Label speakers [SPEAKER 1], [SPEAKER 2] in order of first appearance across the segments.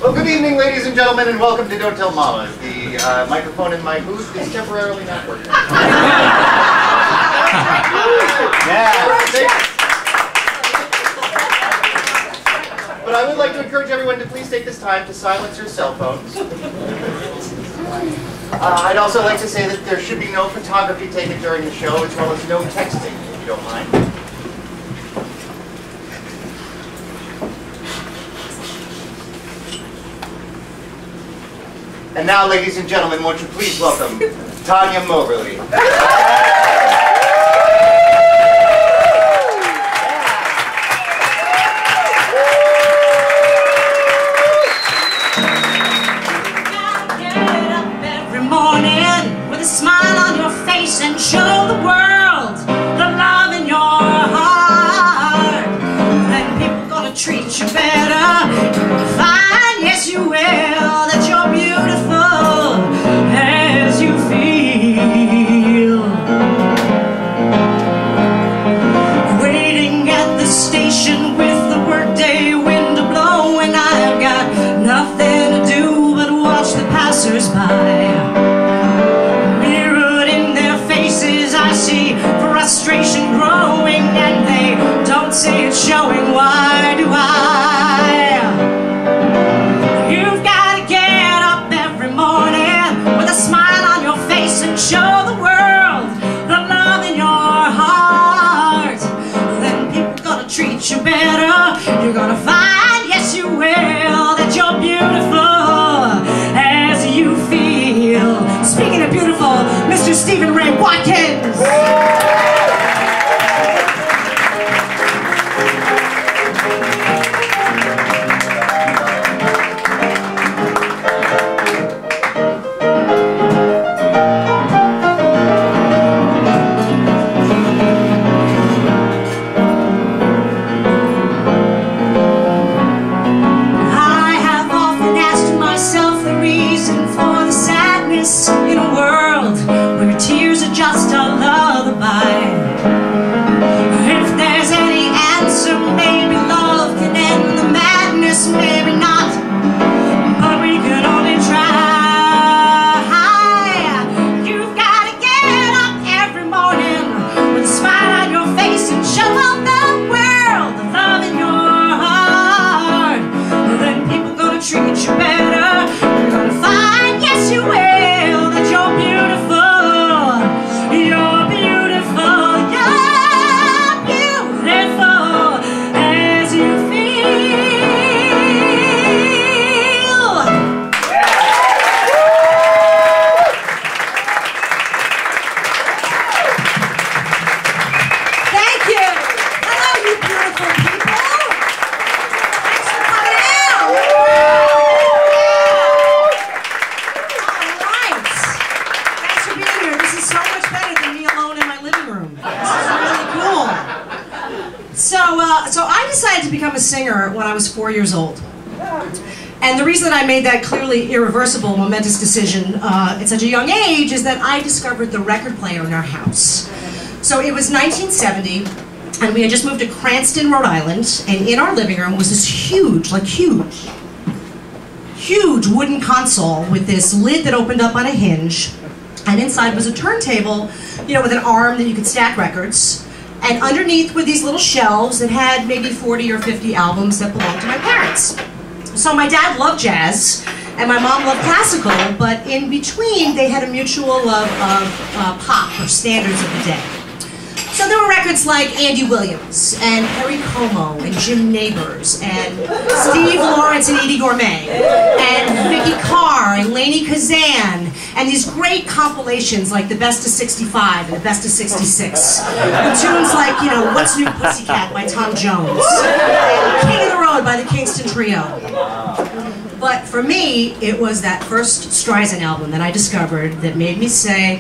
[SPEAKER 1] Well, good evening, ladies and gentlemen, and welcome to Don't Tell Mama. The microphone in my booth is temporarily not working. But I would like to encourage everyone to please take this time to silence your cell phones. I'd also like to say that there should be no photography taken during the show, as well as no texting, if you don't mind. And now, ladies and gentlemen, won't you please welcome Tanya Moberly.
[SPEAKER 2] Get up every morning with a smile on your face and show the world the love in your heart. Then people are gonna treat you better. Fine, yes you will. That you're beautiful as you feel. Waiting at the station with the workday window blowing, I've got nothing to do but watch the passers-by. Mirrored in their faces, I see frustration growing, and they don't say it's showing. Why do I? You've got to get up every morning with a smile on your face and show the world the love in your heart. Then people are gonna treat you better. You're gonna find, yes you will, that you're beautiful as you feel. Speaking of beautiful, Mr. Stephen Ray Watkins. In a world where tears are just a lullaby. If there's any answer, maybe love can end the madness, maybe not, but we can only try. You've got to get up every morning with a smile on your face and show the world the love in your heart. Then people are gonna treat you better. You're gonna find, yes you will, So I decided to become a singer when I was 4 years old. And the reason that I made that clearly irreversible, momentous decision at such a young age is that I discovered the record player in our house. So it was 1970, and we had just moved to Cranston, Rhode Island, and in our living room was this huge wooden console with this lid that opened up on a hinge, and inside was a turntable, you know, with an arm that you could stack records. And underneath were these little shelves that had maybe 40 or 50 albums that belonged to my parents. So my dad loved jazz, and my mom loved classical, but in between they had a mutual love of pop, or standards of the day. So there were records like Andy Williams, and Perry Como, and Jim Nabors, and Steve Lawrence and Edie Gourmet, and Vicky Carr, and Lainie Kazan, and these great compilations like The Best of 65 and The Best of 66. And tunes like, you know, What's New Pussycat by Tom Jones, and King of the Road by the Kingston Trio. But for me, it was that first Streisand album that I discovered that made me say,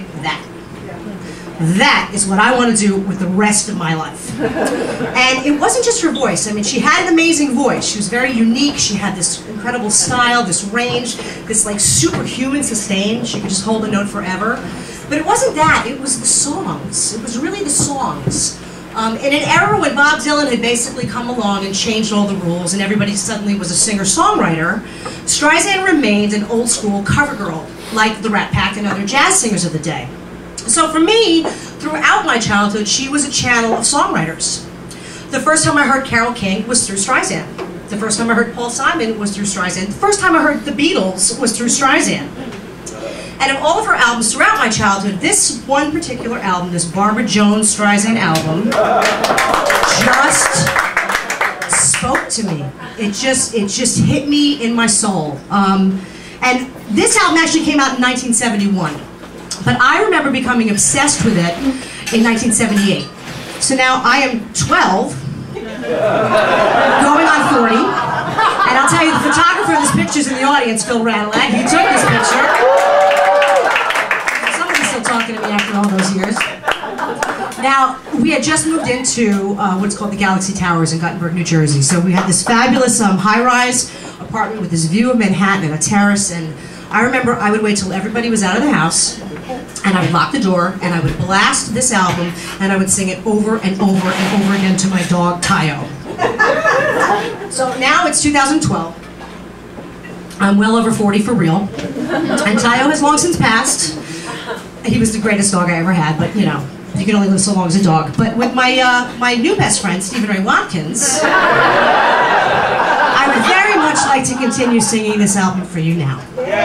[SPEAKER 2] that is what I want to do with the rest of my life. And it wasn't just her voice. I mean, she had an amazing voice. She was very unique. She had this incredible style, this range, this like superhuman sustain. She could just hold a note forever. But it wasn't that. It was the songs. It was really the songs. In an era when Bob Dylan had basically come along and changed all the rules and everybody suddenly was a singer-songwriter, Streisand remained an old-school cover girl, like the Rat Pack and other jazz singers of the day. So for me, throughout my childhood, she was a channel of songwriters. The first time I heard Carole King was through Streisand. The first time I heard Paul Simon was through Streisand. The first time I heard the Beatles was through Streisand. And of all of her albums throughout my childhood, this one particular album, this Barbara Jones Streisand album, just spoke to me. It just hit me in my soul. And this album actually came out in 1971. But I remember becoming obsessed with it in 1978. So now I am 12, going on 40, and I'll tell you, the photographer of this picture's in the audience, Phil Radalag. He took this picture. Somebody's still talking to me after all those years. Now, we had just moved into what's called the Galaxy Towers in Guttenberg, New Jersey. So we had this fabulous high-rise apartment with this view of Manhattan and a terrace, and I remember I would wait till everybody was out of the house, and I would lock the door, and I would blast this album, and I would sing it over and over and over again to my dog, Tayo. So now it's 2012. I'm well over 40 for real, and Tayo has long since passed. He was the greatest dog I ever had, but you know, you can only live so long as a dog. But with my my new best friend, Stephen Ray Watkins, I would very much like to continue singing this album for you now.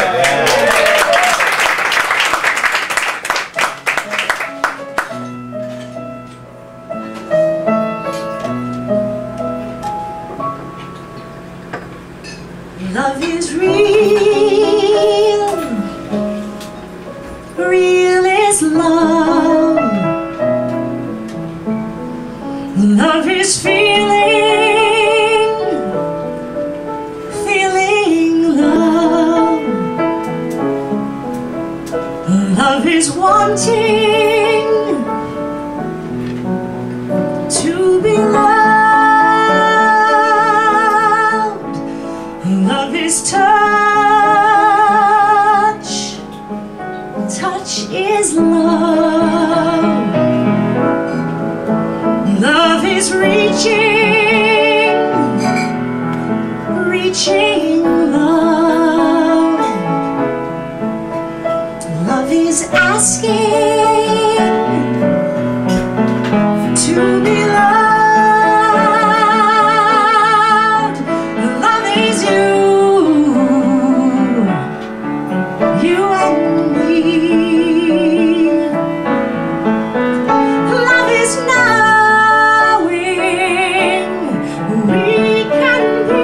[SPEAKER 2] Love is real, real is love. Love is feeling, feeling love. Love is wanting to be loved. Love is touch, touch is love. Love is reaching, reaching love. Love is asking to be loved. Love is you and me. Love is knowing we can be.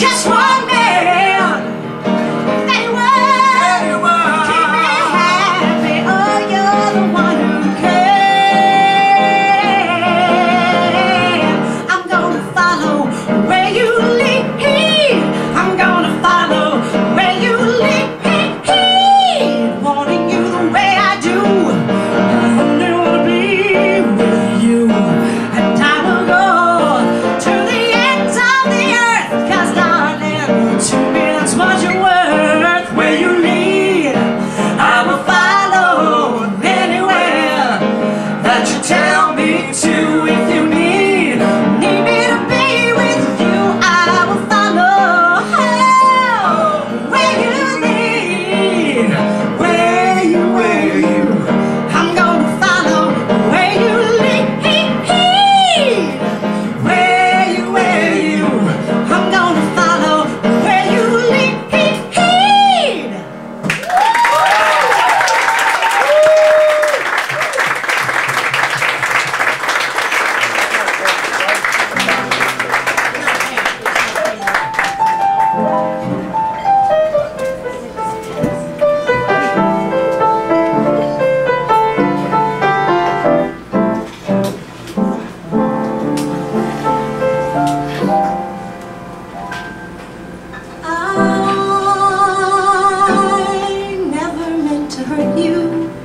[SPEAKER 2] just one man. Anyone, keep me happy. Oh, you're the one who can. I'm gonna follow where you lead. I'm gonna follow where you lead. Wanting you the way I do. I only wanna be with you. And I will go to the ends of the earth. 'Cause darling, to me that's what you're worth. Where you lead, I will follow anywhere that you tell me to. If you need me to be with you, I will follow where you lead. Where you, I'm gonna follow where you lead. Where you, I'm gonna follow where you lead. I never meant to hurt you.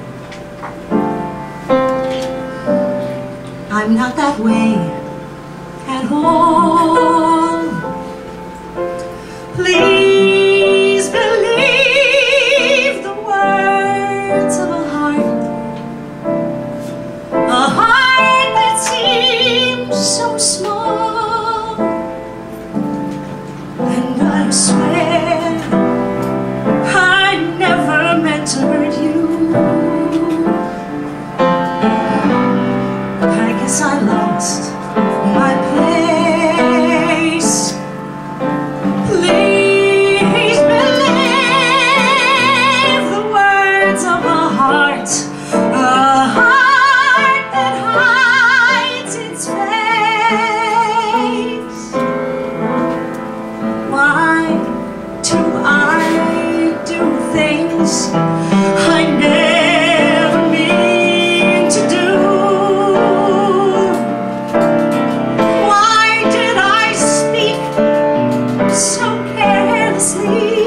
[SPEAKER 2] I'm not that way at all. Please believe the words of a heart that seems so small. And I swear I never meant to hurt you. I guess I lost my place. Please believe the words of a heart that hides its face. Why do I do things I never mean to do? Why did I speak so carelessly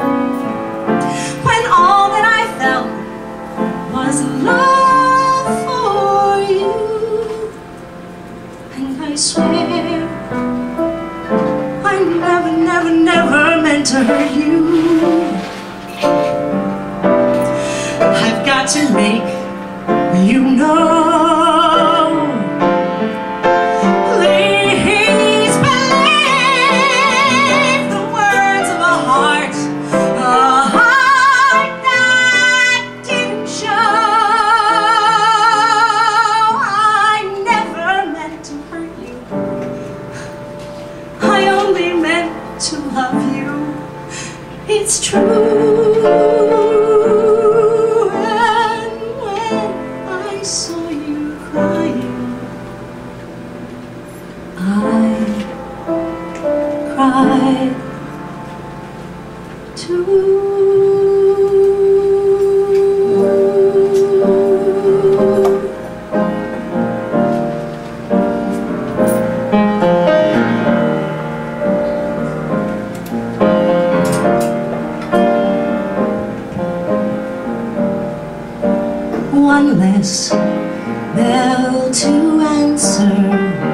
[SPEAKER 2] when all that I felt was love for you? And I swear I never meant to hurt you. I've got to make you know. Please believe the words of a heart that didn't show. I never meant to hurt you. I only meant to love you. It's true. And when I saw you crying, I cried too. One less bell to answer,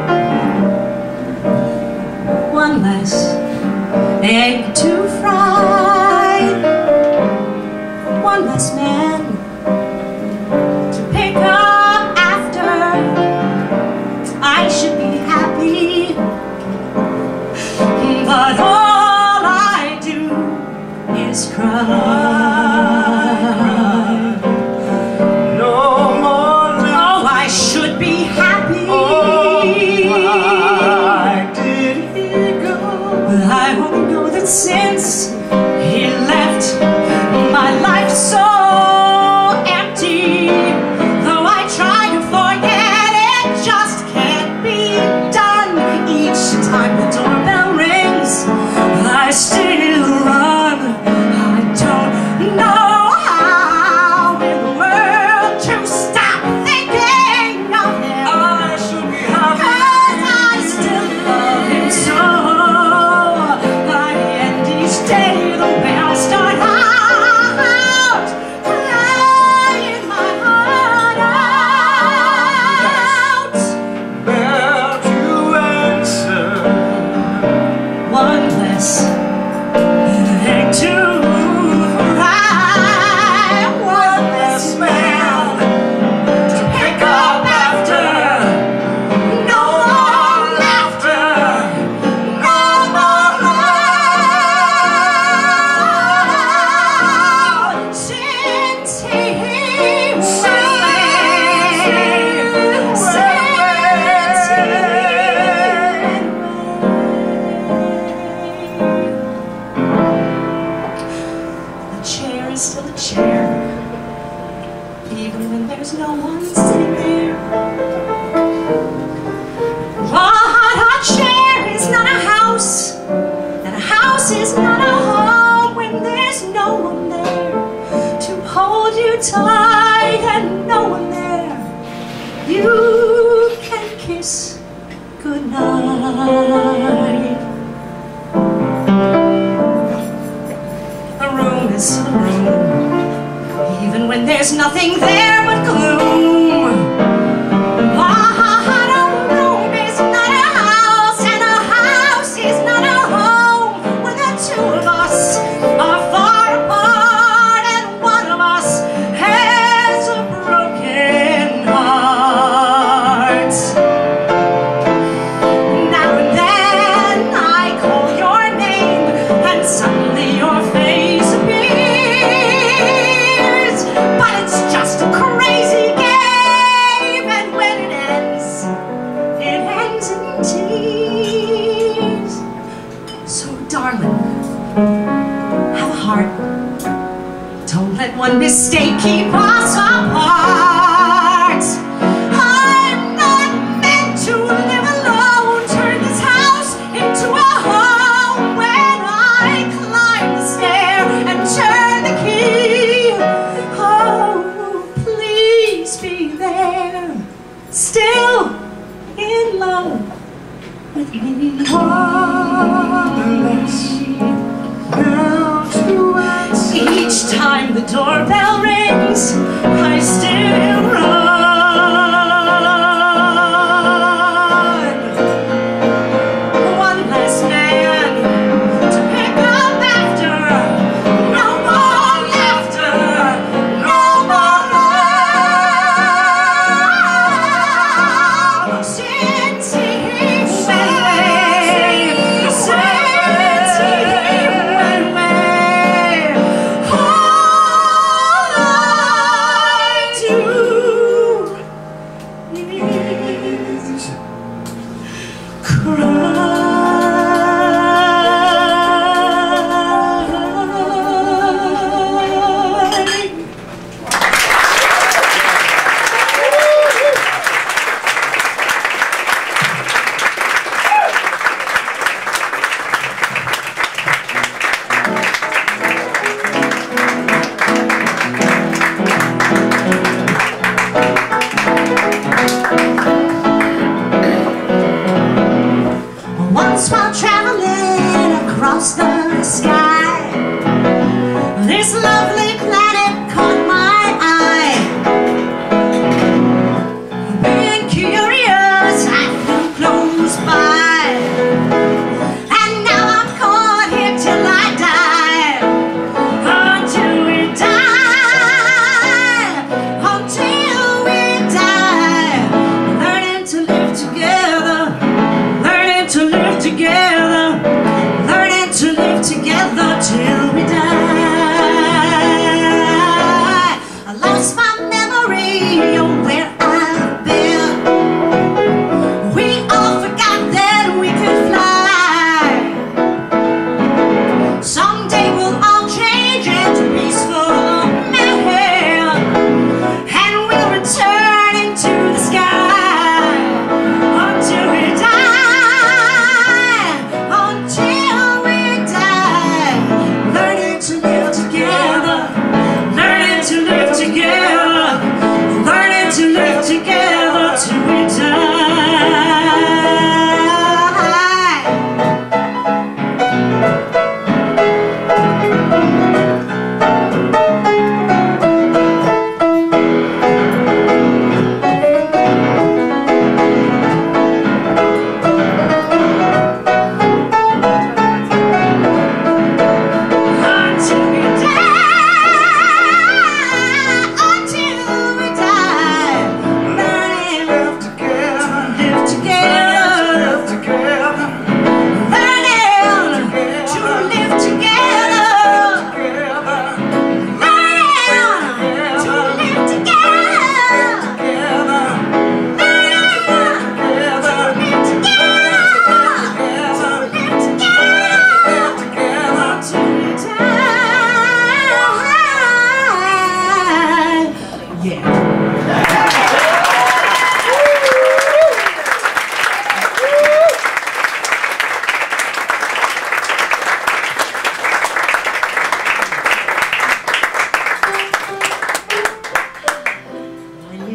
[SPEAKER 2] one less egg to fry, one less man to pick up after. I should be happy, but all I do is cry. even when there's no one sitting there. A hot chair is not a house, and a house is not a home when there's no one there to hold you tight and no one there you can kiss goodnight. A room is still a room, even when there's nothing there but gloom. Have a heart. Don't let one mistake keep us apart. I'm not meant to live alone. Turn this house into a home. When I climb the stair and turn the key, oh, please be there, still in love with me. Each time the doorbell rings, I still run. One less man to pick up after. No more laughter, no more love. Since he went away, since he went away, all I do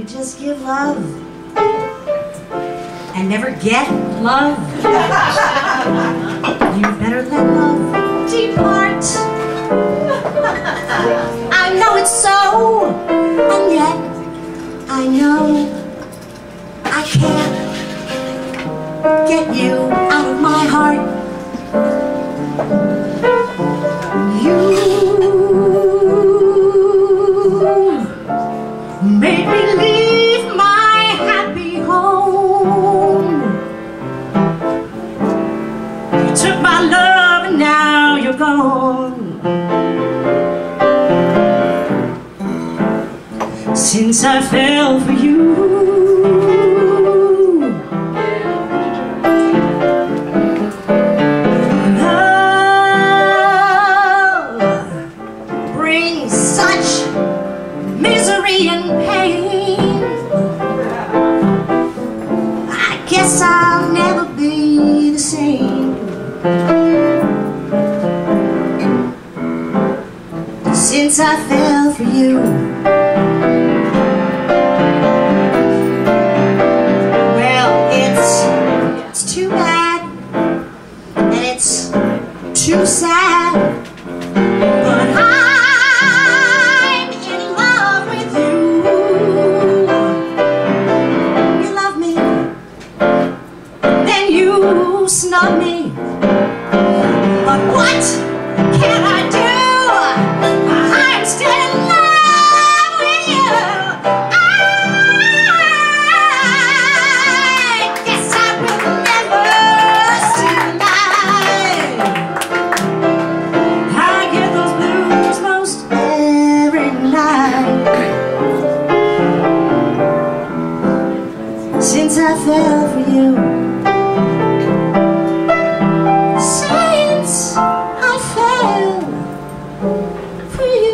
[SPEAKER 2] you just give love and never get love, you better let love depart. I know it's so, and yet I know I can't get you out of my heart. You made me leave my happy home. You took my love and now you're gone. Since I fell for you, love brings such misery and pain. I guess I'll never be the same. Since I fell for you, too bad, and it's too sad, but I'm in love with you. You love me, then you snub me, but what can I do? I'm still in love with you. Since I fell for you, since I fell for you.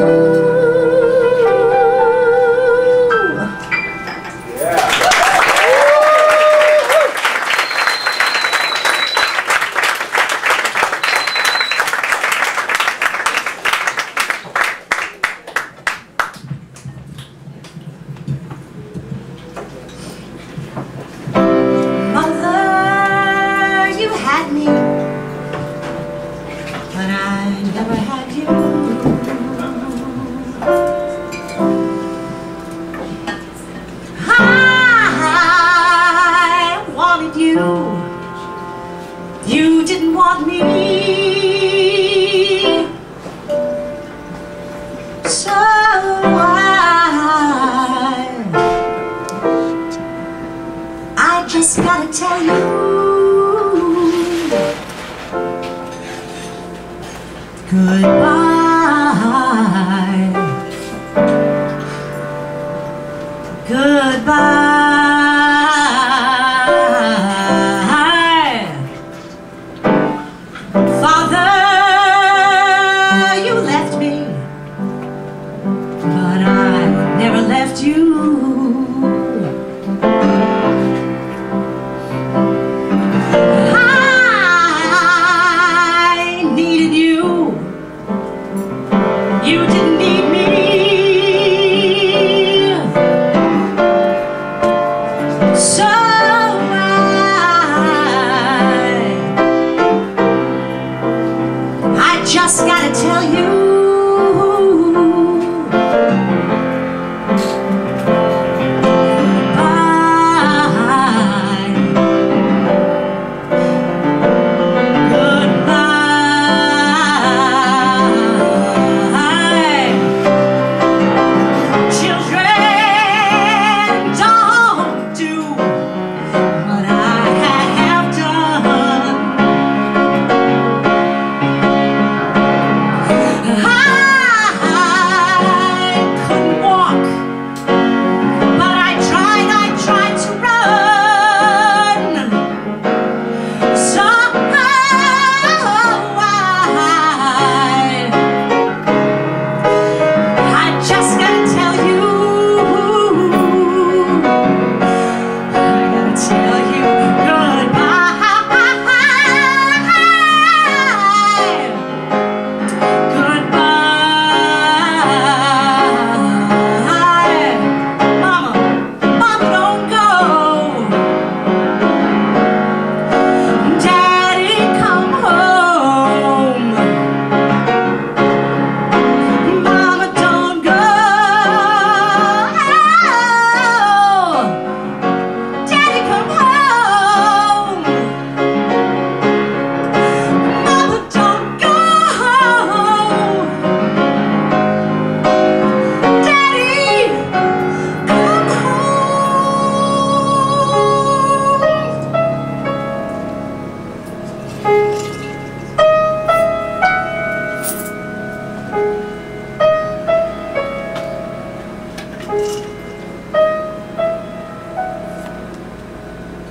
[SPEAKER 2] But I never had you. I wanted you. You didn't want me. So I just gotta tell you, goodbye, goodbye. Father, you left me, but I never left you. You didn't need me.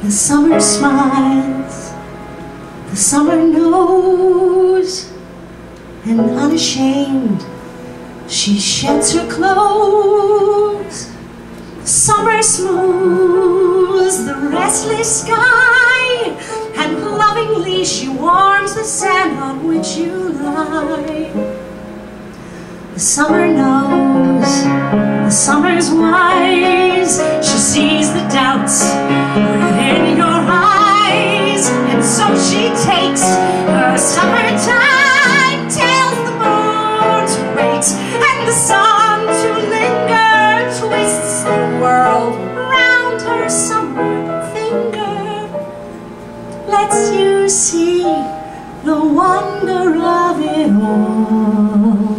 [SPEAKER 2] The summer smiles, the summer knows, and unashamed she sheds her clothes. The summer smooths the restless sky, and lovingly she warms the sand on which you lie. The summer knows, the summer's wise, she sees the doubts within your eyes, and so she takes her summertime, tells the moon to wait and the sun to linger, twists the world around her summer finger, lets you see the wonder of it all.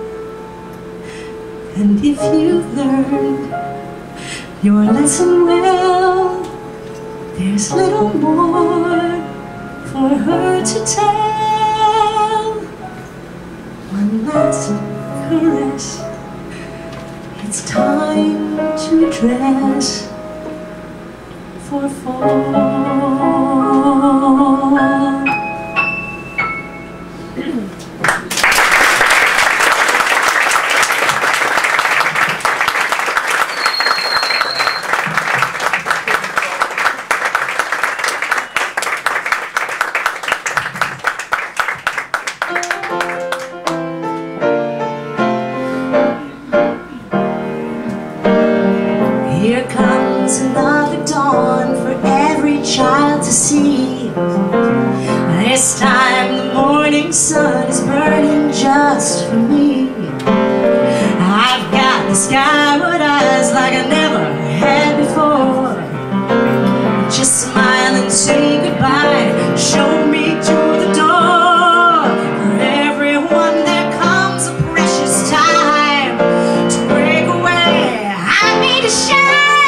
[SPEAKER 2] And if you've learned your lesson well, there's little more for her to tell. One last caress, it's time to dress for fall. Here comes another dawn for every child to see. This time the morning sun is burning just for me. I've got the skyward eyes like I never had before. Just smile and say goodbye, show me to the door. For everyone there comes a precious time to break away. I need to shine.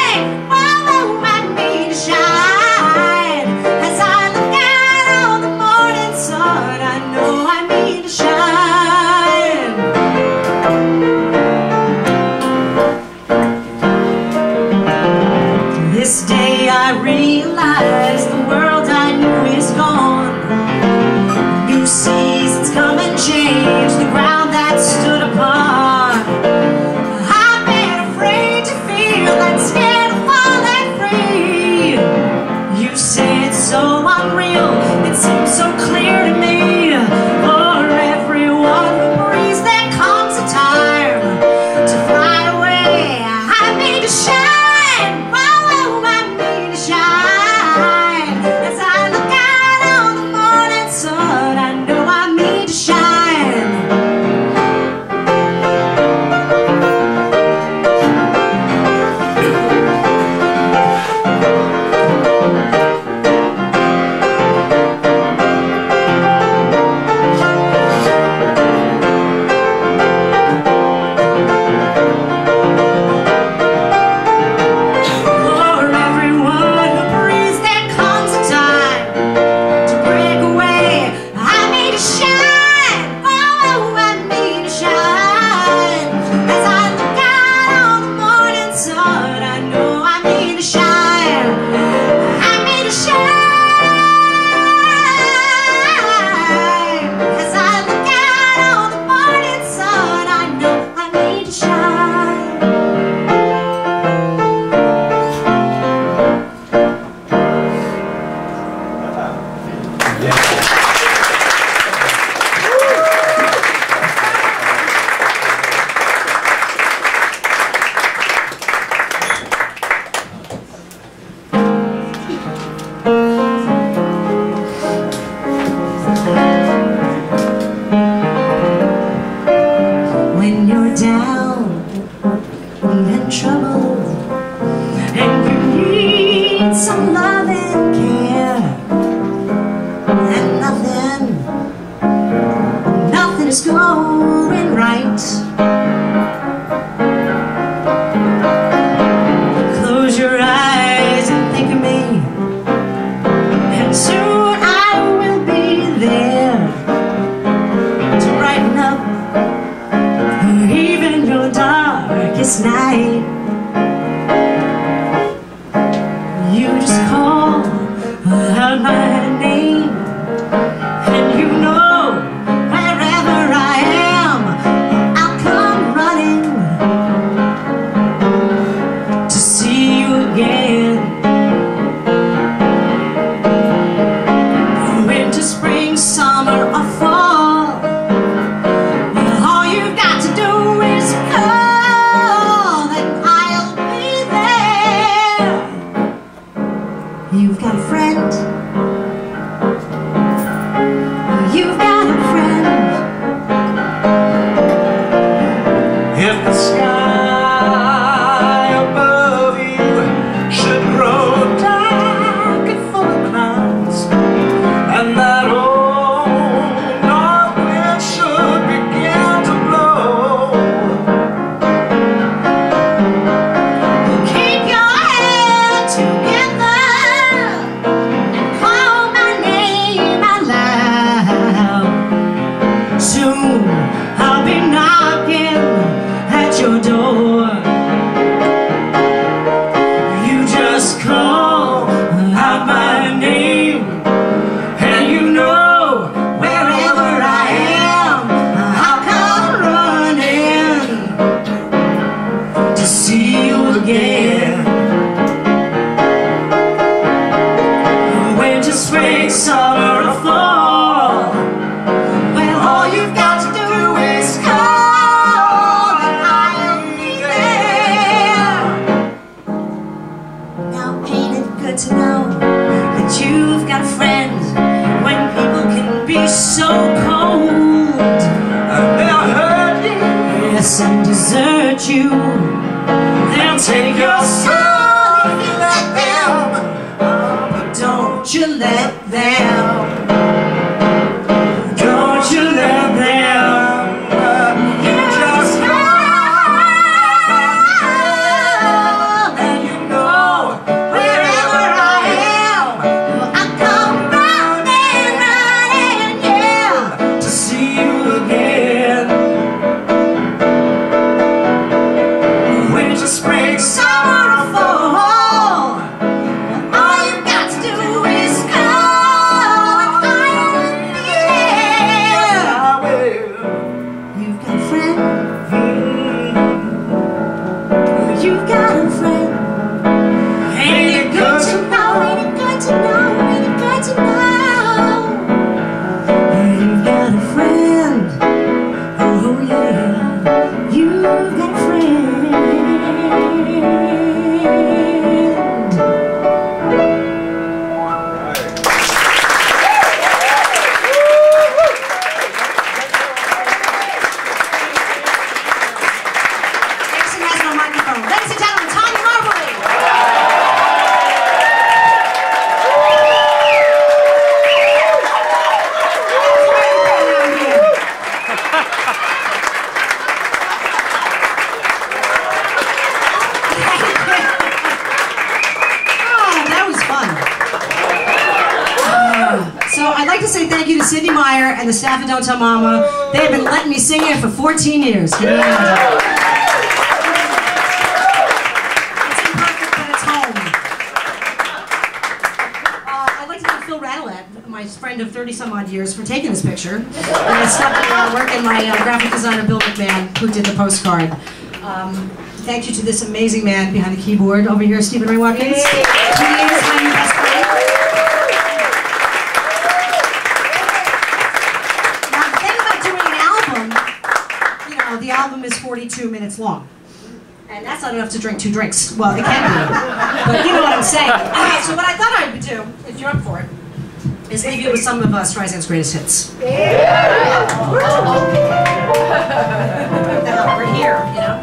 [SPEAKER 2] This day I realize the world I knew is gone. New seasons come and change the ground that stood upon. I've been afraid to feel and scared of falling free. You say it's so unreal, it seems so clear to me. For everyone who breathes there comes a time to fly away. I need to shine. When you're down and troubled and you need some love and care, and nothing is going right, close your eyes and think of me, and soon I will be there to brighten up even your darkest night. You just call friend. You've got a friend.
[SPEAKER 3] If the sky above you should grow dark and full of clouds, and that old north wind should begin to blow,
[SPEAKER 2] Keep your head together and call my name out loud. Soon I'll be knocking at your door. You just call out my name, and you know wherever I am, I'll come running to see you again. Winter, spring, summer, or fall, well, all you've got to do is call, and I'll be there. Now, ain't it good to know that you've got a friend when people can be so cold?
[SPEAKER 3] and they'll hurt you,
[SPEAKER 2] Yes, and desert you.
[SPEAKER 3] they'll take your soul if you let them.
[SPEAKER 2] But don't you let them.
[SPEAKER 3] Don't you let them. You just call, and you know wherever I am,
[SPEAKER 2] I'll come running, yeah.
[SPEAKER 3] to see you again. Winter, spring,
[SPEAKER 2] Summer or fall, all you've got to do is call, and I'll be there.
[SPEAKER 3] I will.
[SPEAKER 2] You've got a friend. You've got a friend.
[SPEAKER 3] Ain't it good to
[SPEAKER 2] know? Ain't it good to know? Ain't it good to know? You've got a friend. Oh yeah, you've got a friend. Dixon has no microphone. Ladies and gentlemen, Tanya Marbley. That was fun. So I'd like to say thank you to Sidney Meyer and the staff at Don't Tell Mama. They have been letting me sing here for 14 years. Can you imagine? It's imperfect, but it's home. I'd like to thank Phil Radelet, my friend of 30-some-odd years, for taking this picture. And I stopped working my graphic designer, Bill McMahon, who did the postcard. Thank you to this amazing man behind the keyboard over here, Stephen Ray Watkins. He is my new best friend. Now, the thing about doing an album, you know, the album is 42 minutes long. And that's not enough to drink 2 drinks. Well, it can be. But you know what I'm saying. So what I thought I would do, if you're up for it, is leave you with some of Streisand's greatest hits. We're here, you know.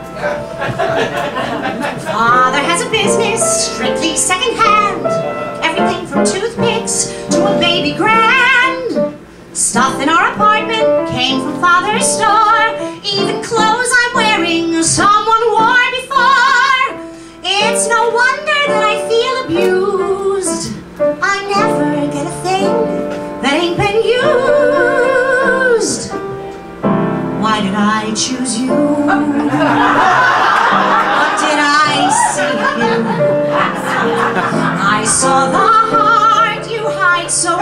[SPEAKER 2] Father has a business, strictly second-hand. Everything from toothpicks to a baby grand. Stuff in our apartment came from Father's store. Even clothes I'm wearing, someone wore before. It's no wonder that I feel abused. I never get a thing that ain't been used. Why did I choose you? What did I see in you? I saw the heart you hide so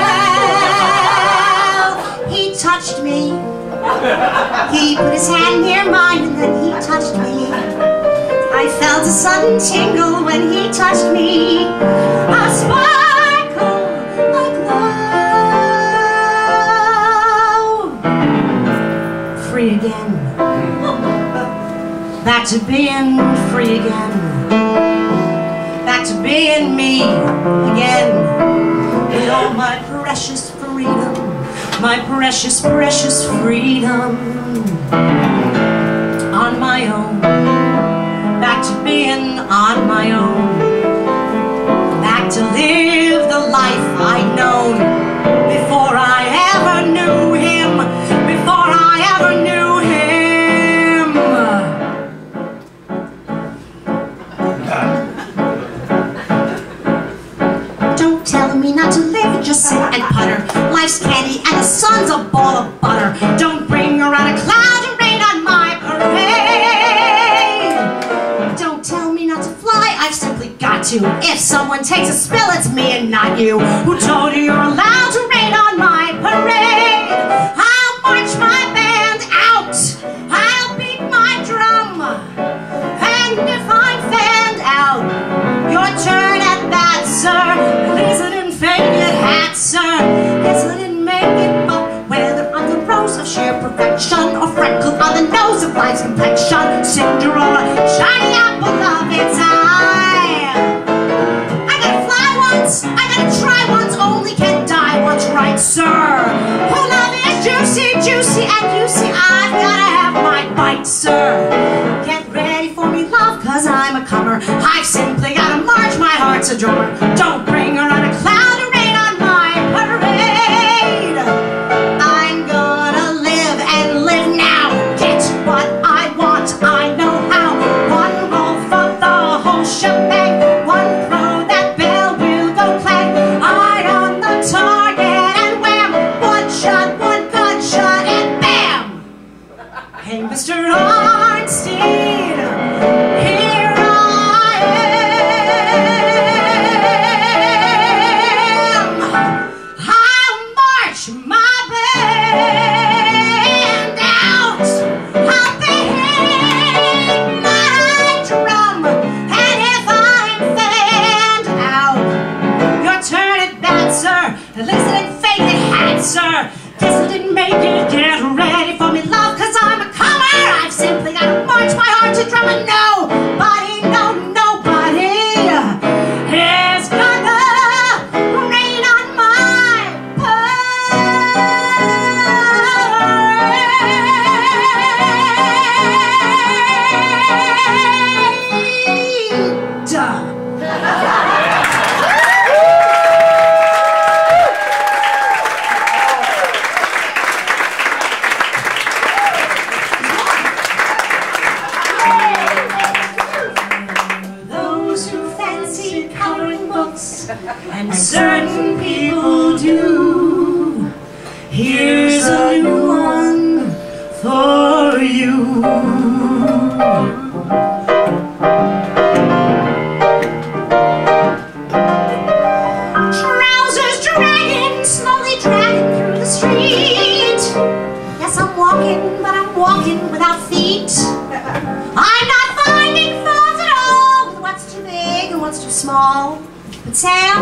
[SPEAKER 2] well. He touched me. He put his hand near mine and then he touched me. I felt a sudden tingle when he touched me. A sparkle, a glow. Free again. Back to being free again. Back to being me again. Oh, my precious freedom, my precious, precious freedom. On my own, back to being on my own, back to live the life I'd known before I ever knew him, before I ever knew him. Don't tell me not to live, just sit and putter. Life's candy and the sun's a ball of butter. Don't bring around a cloud of rain on my parade. Don't tell me not to fly, I've simply got to. If someone takes a spill, it's me and not you. Who told you you're allowed to rain on my parade? I'll march my band out, I'll beat my drum, and if I'm fanned out, your turn at bat, sir. At least I didn't fake it, hat, sir. Guess I didn't make it, but whether I'm the rose of sheer perfection or freckle on the nose of life's complexion, Cinderella, shiny apple of its eye. I gotta fly once, I gotta try once, only can die once, right, sir? Oh, love is juicy, juicy, and you see I've gotta have my bite, sir. Get ready for me, love, cause I'm a comer. I've simply gotta march, my heart's a drummer. Don't bring around a cloud of rain on my parade. I'm gonna live and live now. Get what I want, I know how. One roll for the whole shebang. One throw, that bell will go clang. Eye on the target and wham. One shot, one gunshot and bam. Hey, Mr. Arnstein, here I am. I'll march my band out. I'll behave my drum, and if I'm fanned out, your turn at bat, sir. At least I didn't fake it, hat, sir. Guess I didn't make it. Get ready for me, love, cause I'm a comer. I've simply gotta march my heart to drum, and nobody, no, nobody is gonna rain on my parade. Those who fancy coloring books, and certain people do, here's a new one for you. Trousers dragging, slowly dragging through the street. Yes, I'm walking, but I'm walking without feet. I'm not finding fault at all with what's too big and what's too small. But Sam,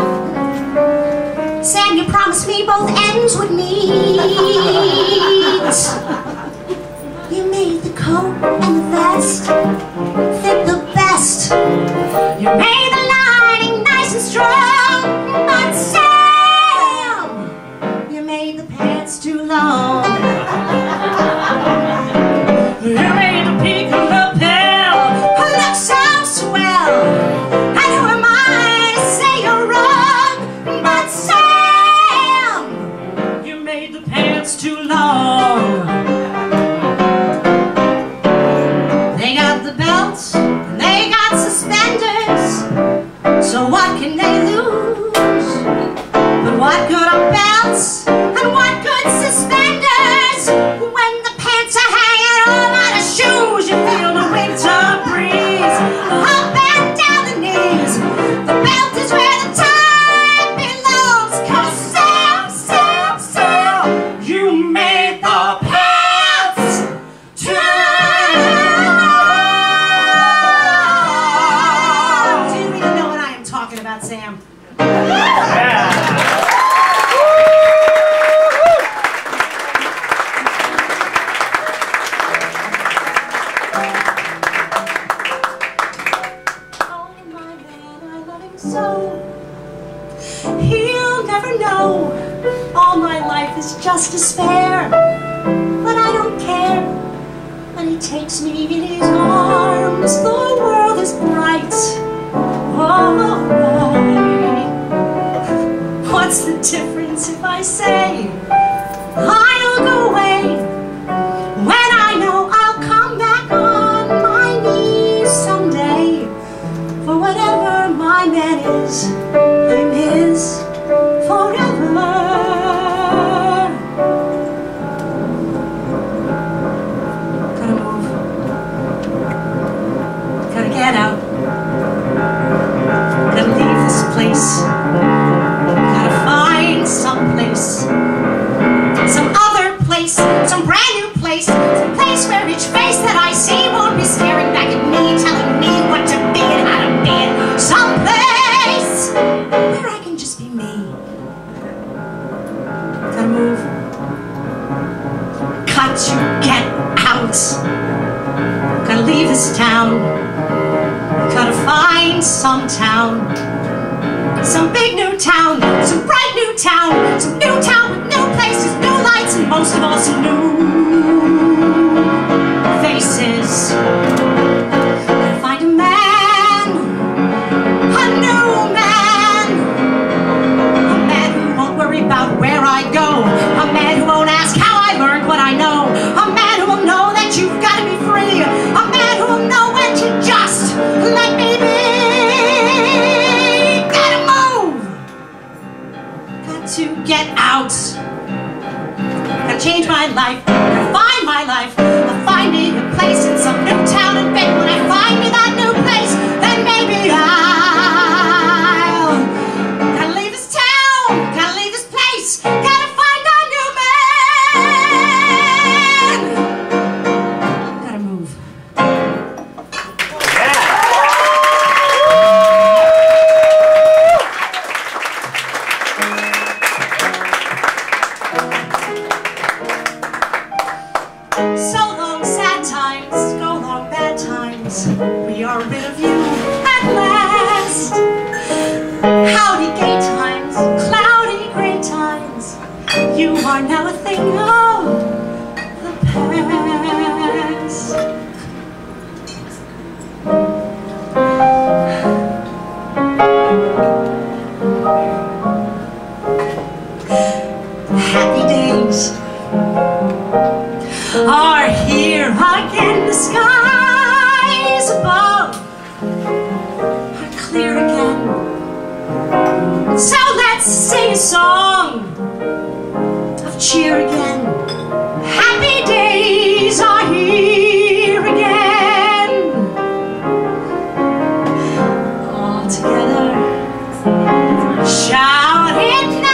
[SPEAKER 2] you promised me both ends would meet. You made the coat and the vest fit the best. You made the lining nice and strong. But Sam, you made the pants too long. You made the peak of lapel look so swell. And who am I to say you're wrong? But Sam, you made the pants too long. They got the belts and they got suspenders. So what can they lose? But what good are belts and what good suspenders when the pants are hanging all out of shoes? You feel the winter breeze up and down the knees. The belt is where the time belongs. 'Cause Sam, you made the pants too long. Do you even know what I am talking about, Sam? Oh, my man, I love him so. He'll never know. All my life is just despair, but I don't care. When he takes me in his arms, the world is bright. Alright. What's the difference if I say I'll go away, when I know I'll come back on my knees someday? For whatever my man is, I'm his forever. Gotta move. Gotta get out. Gotta leave this place. Gotta find some place. Some other place. Some brand new place. Some place where each face that I see won't be staring back at me, telling me what to be and how to be it. Some place where I can just be me. Gotta move. Got to get out. Gotta leave this town. Gotta find some town. Some big new town. Some bright new town. Some new town with new places, new lights, and most of all some new faces. Gotta find a man. A new man. A man who won't worry about where I go. A man who won't ask how I learned what I know. A man who will know that you've got to be free. A man who will know when to just let me be. Gotta move. Got to get out. Gotta change my life. Gotta find my life. I'll find me a place in some new town and big. When I find me that new place, then maybe I'll gotta leave this town. Gotta leave this place. Gotta find a new man. Gotta move. So long sad times, go long bad times. We are rid of you at last. Howdy gay times, cloudy gray times. You are now a thing of the past. Happy days are here again. The skies above are clear again. So let's sing a song of cheer again. Happy days are here again. All together, shout it now.